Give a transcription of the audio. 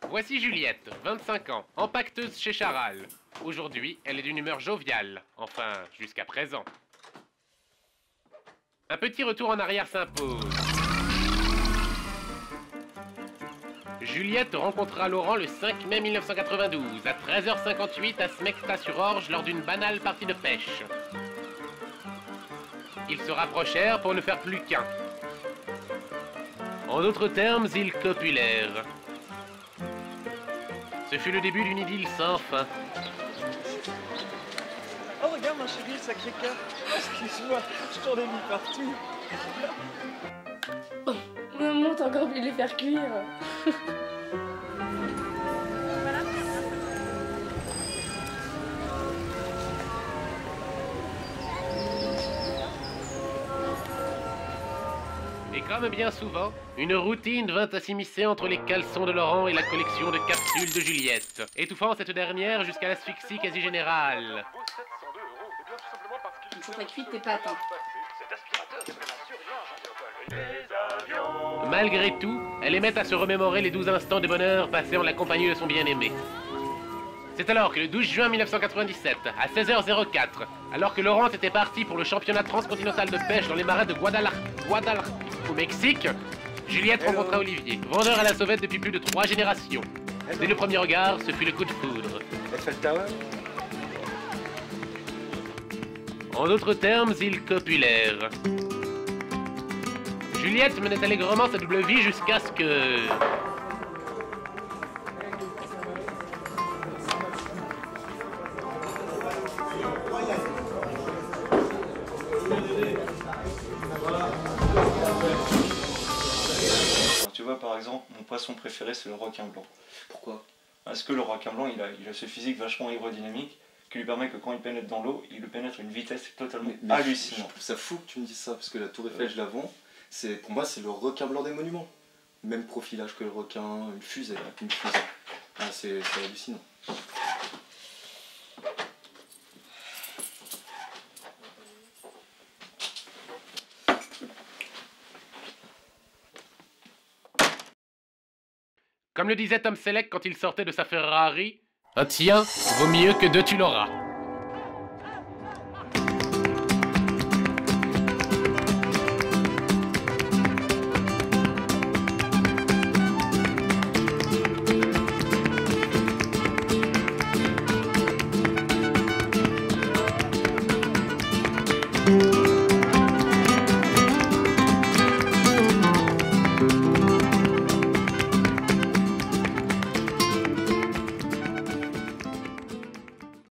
Voici Juliette, 25 ans, empaqueteuse chez Charal. Aujourd'hui, elle est d'une humeur joviale. Enfin, jusqu'à présent. Un petit retour en arrière s'impose. Juliette rencontra Laurent le 5 mai 1992, à 13h58 à Smecta-sur-Orge lors d'une banale partie de pêche. Ils se rapprochèrent pour ne faire plus qu'un. En d'autres termes, ils copulèrent. Ce fut le début d'une idylle sans fin. Oh regarde ma chérie, le Sacré-Cœur. Excuse-moi, je t'en ai mis partout. Oh, maman, t'as encore oublié de les faire cuire. Et comme bien souvent, une routine vint à s'immiscer entre les caleçons de Laurent et la collection de capsules de Juliette, étouffant cette dernière jusqu'à l'asphyxie quasi générale. Ils sont pas cuits tes pâtes, hein. Malgré tout, elle aimait à se remémorer les 12 instants de bonheur passés en la compagnie de son bien-aimé. C'est alors que le 12 juin 1997, à 16h04, alors que Laurent était parti pour le championnat transcontinental de pêche dans les marais de Guadalajara, au Mexique, Juliette rencontra Olivier, vendeur à la sauvette depuis plus de 3 générations. Dès le premier regard, ce fut le coup de foudre. Eiffel Tower. En d'autres termes, ils copulèrent. Juliette menait allègrement sa double vie jusqu'à ce que... Alors, tu vois, par exemple, mon poisson préféré, c'est le requin blanc. Pourquoi? Parce que le requin blanc, il a ce physique vachement aérodynamique qui lui permet que quand il pénètre dans l'eau, il le pénètre à une vitesse totalement hallucinante. Je trouve ça fou que tu me dises ça, parce que la Tour Eiffel, je la vends. Pour moi, c'est le requin blanc des monuments. Même profilage que le requin, une fusée. Ah, c'est hallucinant. Comme le disait Tom Selleck quand il sortait de sa Ferrari, un tien vaut mieux que 2 tu l'auras.